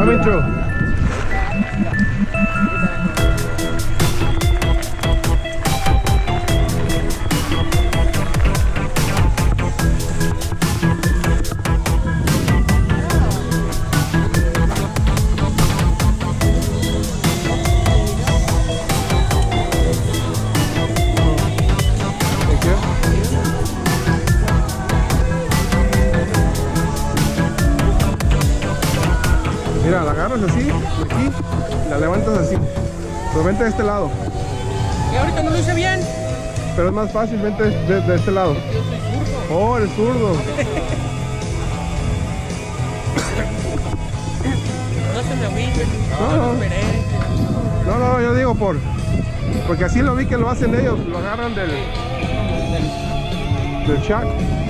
Coming through. Mira, la agarras así, aquí, y la levantas así. Pero vente de este lado. Y ahorita no lo hice bien. Pero es más fácil, vente de este lado. Yo soy zurdo. Oh, eres zurdo. No se me agüiten. No, no. No, esperé. No, yo digo porque así lo vi que lo hacen ellos, lo agarran del shack.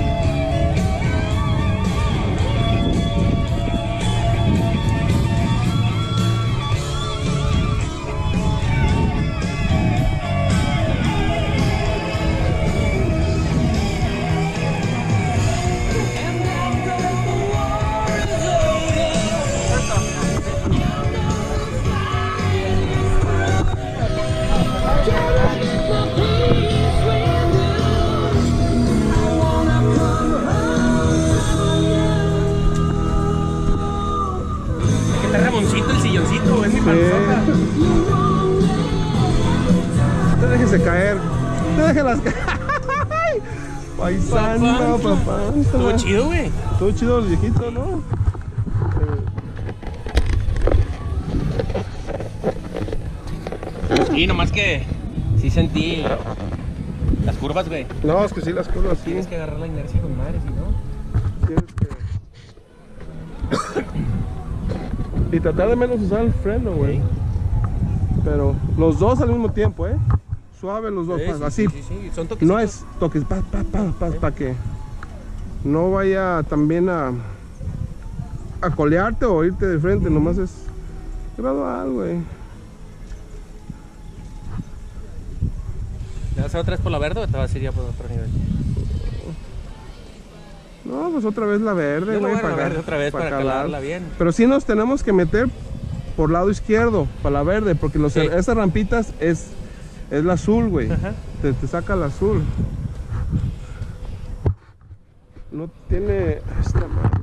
Está Ramoncito el silloncito, es mi panzota. No déjese caer. No déjelas caer. Paisano, papá. Estuvo chido, güey. Estuvo chido el viejito, ¿no? Sí, nomás que sí sentí las curvas, güey. No, es que sí, las curvas sí. Tienes que agarrar la inercia con madre, si no. Tienes que... Y tratar de menos usar el freno, güey. Sí. Pero los dos al mismo tiempo, ¿eh? Suave los dos, Sí, sí, así. sí. Son toquecitos. No es toques, para que no vaya también a colearte o irte de frente, nomás es gradual, güey. ¿Te vas a otra vez por la verde o te vas a ir ya por otro nivel? No, pues otra vez la verde, Yo güey. voy a la verde otra vez para calarla bien. Pero sí nos tenemos que meter por lado izquierdo, para la verde, porque Sí. esas rampitas es la azul, güey. Ajá. Te saca la azul. No tiene esta madre.